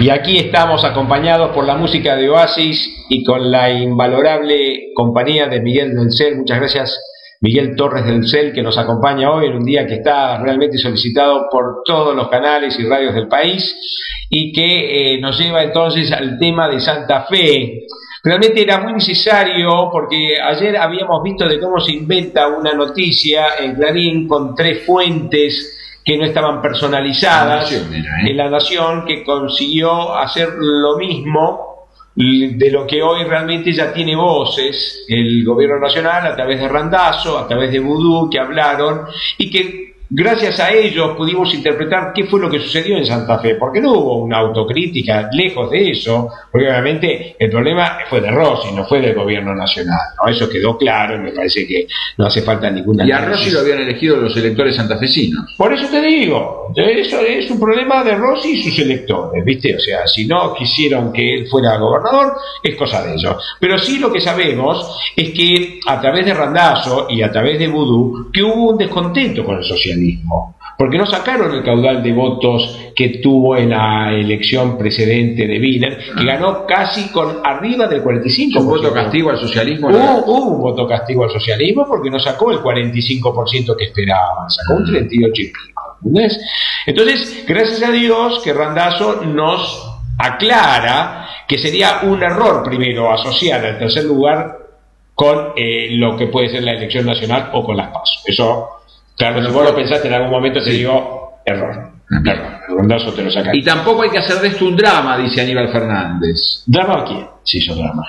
Y aquí estamos acompañados por la música de Oasis y con la invalorable compañía de Miguel del Cel. Muchas gracias, Miguel Torres del Cel, que nos acompaña hoy en un día que está realmente solicitado por todos los canales y radios del país y que nos lleva entonces al tema de Santa Fe. Realmente era muy necesario porque ayer habíamos visto de cómo se inventa una noticia en Clarín con 3 fuentes que no estaban personalizadas en La Nación, que consiguió hacer lo mismo de lo que hoy realmente ya tiene voces el gobierno nacional a través de Randazzo, a través de Vudú, que hablaron y que gracias a ellos pudimos interpretar qué fue lo que sucedió en Santa Fe, porque no hubo una autocrítica, lejos de eso, porque obviamente el problema fue de Rossi, no fue del gobierno nacional, ¿no? Eso quedó claro y me parece que no hace falta ninguna... Y a Rossi lo habían elegido los electores santafesinos. Por eso te digo, eso es un problema de Rossi y sus electores, ¿viste? O sea, si no quisieron que él fuera gobernador, es cosa de ellos. Pero sí lo que sabemos es que a través de Randazzo y a través de Vudú, que hubo un descontento con el socialismo. Porque no sacaron el caudal de votos que tuvo en la elección precedente de Wiener, que ganó casi con arriba del 45%. ¿Un voto castigo al socialismo? Hubo un voto castigo al socialismo porque no sacó el 45% que esperaban, sacó un 38%. ¿Entendés? Entonces, gracias a Dios que Randazzo nos aclara que sería un error primero asociar al tercer lugar con lo que puede ser la elección nacional o con las PASO. Eso... Claro, si vos lo pensaste en algún momento, te digo, error. Randazzo te lo saca. Y tampoco hay que hacer de esto un drama, dice Aníbal Fernández. ¿Drama a quién? Sí, hizo drama.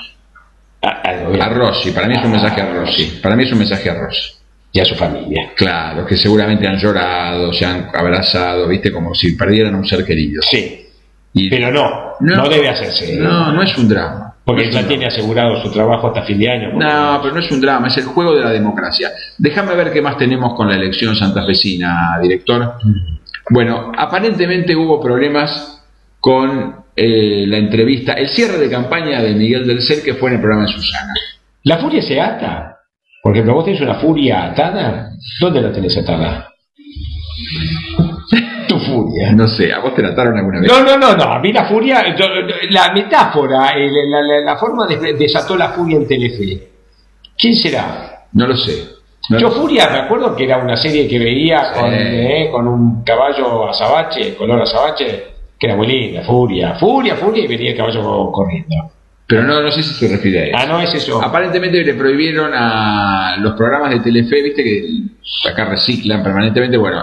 A Rossi, para mí es un mensaje a Rossi. Para mí es un mensaje a Rossi. Y a su familia. Claro, que seguramente han llorado, se han abrazado, viste, como si perdieran a un ser querido. Sí. Pero no debe hacerse. No es un drama. Porque ya tiene asegurado su trabajo hasta fin de año. No, pero no es un drama, es el juego de la democracia. Déjame ver qué más tenemos con la elección santafesina, director. Bueno, aparentemente hubo problemas con la entrevista, el cierre de campaña de Miguel del Cel, que fue en el programa de Susana. ¿La furia se ata? Por ejemplo, ¿vos tenés una furia atada? ¿Dónde la tenés atada? Tu furia. No sé, ¿a vos te la ataron alguna vez? No, a mí la furia, la metáfora, la forma desató la furia en Telefe. ¿Quién será? No lo sé. Yo Furia, me acuerdo que era una serie que veía con un caballo azabache, color azabache, que era muy linda, Furia, y venía el caballo corriendo. Pero no sé si se refiere a eso. No es eso. Aparentemente le prohibieron a los programas de Telefe, viste que acá reciclan permanentemente. Bueno,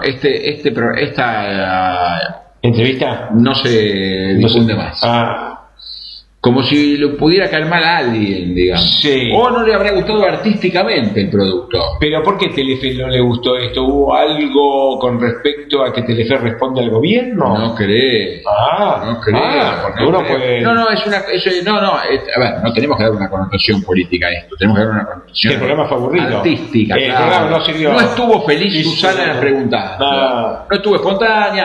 esta ¿entrevista? No se difunde más. Como si le pudiera caer mal a alguien, digamos. Sí. O no le habría gustado artísticamente el producto. ¿Pero por qué Telefe no le gustó esto? ¿Hubo algo con respecto a que Telefe responde al gobierno? No creo. No creo. Porque uno puede... A ver, no tenemos que dar una connotación política a esto. Tenemos que dar una connotación... El programa fue aburrido. Artística, claro. El programa no sirvió. No estuvo feliz Susana en las preguntas. No estuvo espontánea.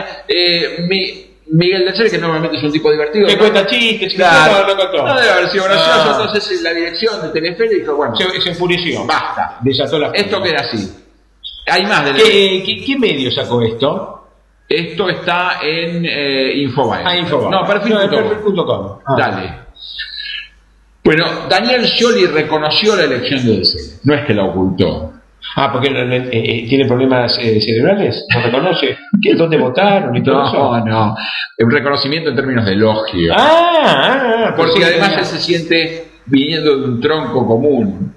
Miguel del Cel, que normalmente es un tipo divertido, te cuenta chistes, claro, no debe haber sido gracioso. Entonces la dirección de Telefe dijo, bueno, se enfureció, basta, desató la furia. Esto queda así. Hay más de ¿Qué medio sacó esto? Esto está en Infobae. Infobae. No, perfil.com. Dale. Bueno, Daniel Scioli reconoció la elección de Del Cel, no es que la ocultó. Porque tiene problemas cerebrales, no reconoce dónde votaron y todo eso. No, un reconocimiento en términos de elogio. Porque además él se siente viniendo de un tronco común.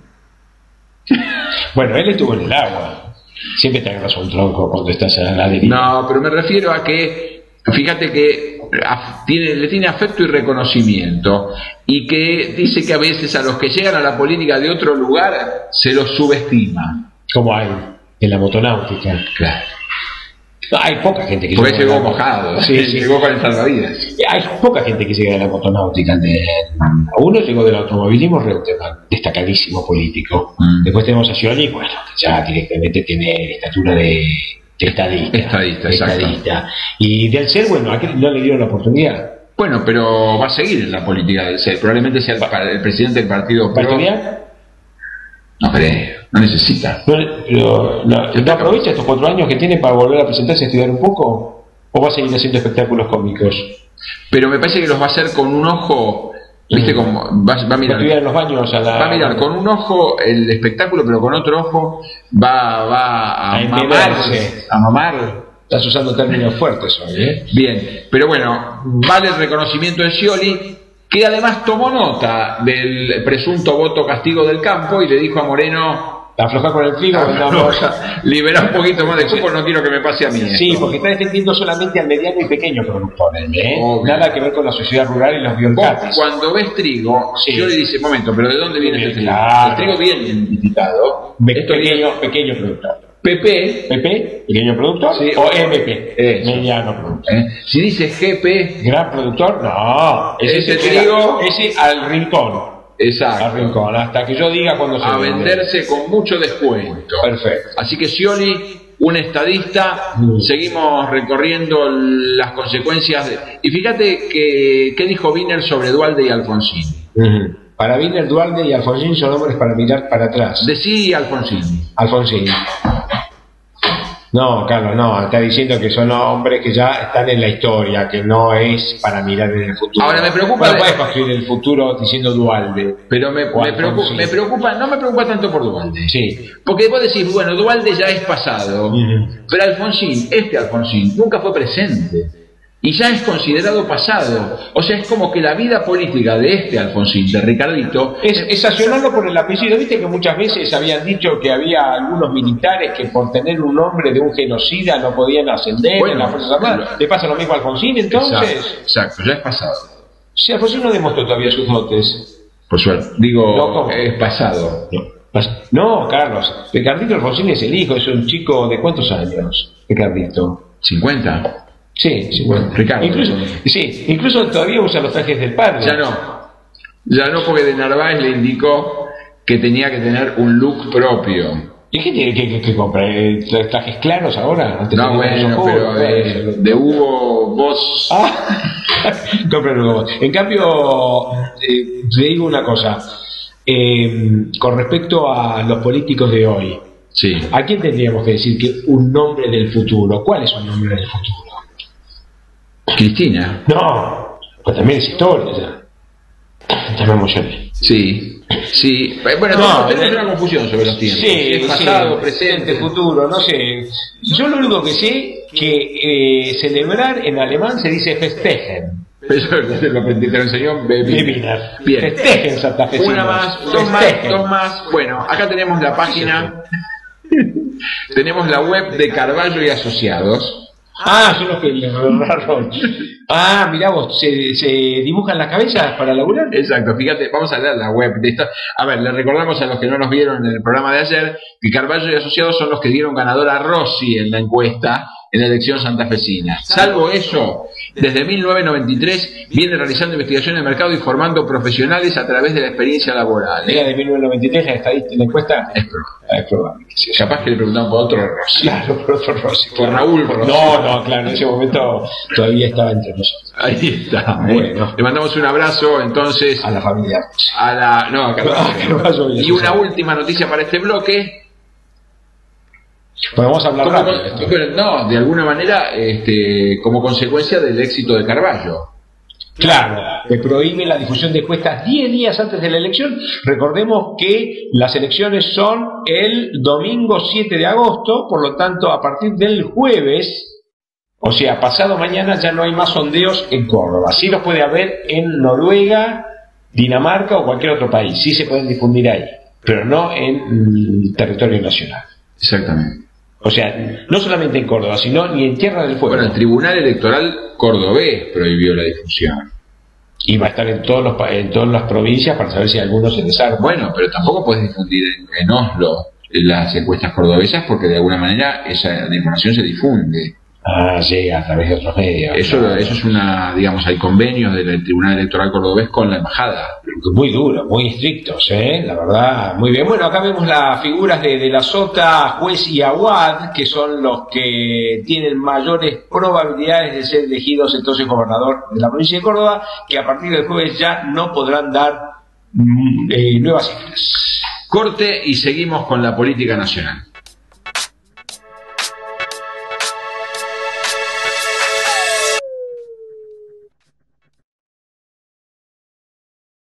Bueno, él estuvo en el agua. Siempre te agarras un tronco cuando estás a la deriva. No, pero me refiero a que, fíjate que le tiene afecto y reconocimiento, y que dice que a veces a los que llegan a la política de otro lugar se los subestima. Como hay en la motonáutica. Claro. Hay poca gente que porque llegó mojado, llegó con el salvavidas. Hay poca gente que llega de la motonáutica. Uno llegó del automovilismo, Reutemann, destacadísimo político. Después tenemos a Scioli, bueno, que ya directamente tiene estatura de estadista. Y Del Cel, bueno, a qué no le dieron la oportunidad. Bueno, pero va a seguir en la política Del Cel. Probablemente sea el presidente del partido. ¿Va a estudiar? No creo, no necesita. ¿No aprovecha estos 4 años que tiene para volver a presentarse a estudiar un poco? ¿O va a seguir haciendo espectáculos cómicos? pero me parece que los va a hacer con un ojo, ¿viste? Como va a mirar en los baños va a mirar con un ojo el espectáculo, pero con otro ojo va a mamar. Estás usando términos fuertes hoy, ¿eh? Bien, pero bueno, vale el reconocimiento de Scioli, que además tomó nota del presunto voto castigo del campo y le dijo a Moreno: aflojar con el trigo, liberar un poquito más de cupo, no quiero que me pase a mí. Sí, porque está defendiendo solamente al mediano y pequeño productor, nada que ver con la sociedad rural y los biogratis. Cuando ves trigo, yo le dice: momento, pero ¿de dónde viene este trigo? Claro. El trigo viene identificado. Pequeño productor. PP, pequeño productor, sí, o MP, mediano productor. Si dice GP, gran productor, no, ese trigo, ese al rincón. Exacto. Al rincón, hasta que yo diga cuando se vende. Venderse con mucho descuento. Perfecto. Así que Scioli, un estadista, seguimos recorriendo las consecuencias y fíjate qué dijo Wiener sobre Duhalde y Alfonsín. Para Wiener, Duhalde y Alfonsín son hombres para mirar para atrás. Decí Alfonsín. No, Carlos, no, está diciendo que son hombres que ya están en la historia, que no es para mirar en el futuro. Ahora me preocupa. No puedes construir el futuro diciendo Duhalde. Pero me preocupa, no me preocupa tanto por Duhalde. Sí. Porque vos decís, bueno, Duhalde ya es pasado, pero Alfonsín, Alfonsín, nunca fue presente. Y ya es considerado pasado. O sea, es como que la vida política de Alfonsín, de Ricardito, es sancionarlo por el apellido. Viste que muchas veces habían dicho que había algunos militares que por tener un nombre de un genocida no podían ascender en las Fuerzas Armadas. ¿Le pasa lo mismo a Alfonsín entonces? Exacto, ya es pasado. Si Alfonsín no demostró todavía sus dotes. Por suerte. Digo, es pasado. No, Carlos. Ricardito Alfonsín es el hijo, es un chico de ¿cuántos años? Ricardito. 50. Sí, bueno, Ricardo. Incluso todavía usa los trajes del padre. Ya no, porque de Narváez le indicó que tenía que tener un look propio. ¿Y qué tiene que comprar? ¿Trajes claros ahora? No, bueno, pero de Hugo Boss. Compra Hugo Boss. En cambio, te digo una cosa. Con respecto a los políticos de hoy, sí. ¿A quién tendríamos que decir que un nombre del futuro? ¿Cuál es un nombre del futuro? Cristina. No, pues también es historia ya. Ya me emocioné. Sí. Bueno, tenemos una confusión sobre los tiempos. Sí, es pasado, presente, futuro, no sé. Yo lo único que sé que celebrar en alemán se dice festejen. Eso te lo enseñó Wiener. Bien. Festejen Santa Fe. Una más, dos más. Bueno, acá tenemos la página. Tenemos la web de Carballo y Asociados. Son los que le agarraron. Mirá vos, se dibujan las cabezas para laburar. Exacto, fíjate, vamos a leer la web de esta. A ver, le recordamos a los que no nos vieron en el programa de ayer que Carballo y Asociados son los que dieron ganador a Rossi en la encuesta en la elección santafesina. Salvo eso, desde 1993 viene realizando investigación de mercado y formando profesionales a través de la experiencia laboral. ¿Era de 1993 la estadística, la encuesta? Es probable. Capaz que le preguntaban por otro Rossi. Claro, por otro Rossi. Por Raúl Rossi. No, claro, en ese momento todavía estaba entre nosotros. Ahí está. Bueno. Le mandamos un abrazo entonces a la familia. A Carballo. Y una última noticia para este bloque. Podemos hablar rápido. No, de alguna manera, como consecuencia del éxito de Carballo. Claro, que prohíbe la difusión de encuestas 10 días antes de la elección. Recordemos que las elecciones son el domingo 7 de agosto, por lo tanto, a partir del jueves, o sea, pasado mañana, ya no hay más sondeos en Córdoba. Sí los puede haber en Noruega, Dinamarca o cualquier otro país. Sí se pueden difundir ahí, pero no en territorio nacional. Exactamente. O sea, no solamente en Córdoba, sino ni en Tierra del Fuego. Bueno, el Tribunal Electoral cordobés prohibió la difusión. Y va a estar en todas las provincias para saber si alguno se desarma. Bueno, pero tampoco puedes difundir en Oslo las encuestas cordobesas porque de alguna manera esa información se difunde. Llega a través de otros medios. Eso es una, digamos, hay convenios del Tribunal Electoral cordobés con la embajada. Muy duros, muy estrictos, la verdad, muy bien. Bueno, acá vemos las figuras de la Sota, Juez y Aguad, que son los que tienen mayores probabilidades de ser elegidos entonces gobernador de la provincia de Córdoba, que a partir del jueves ya no podrán dar nuevas cifras. Corte y seguimos con la política nacional.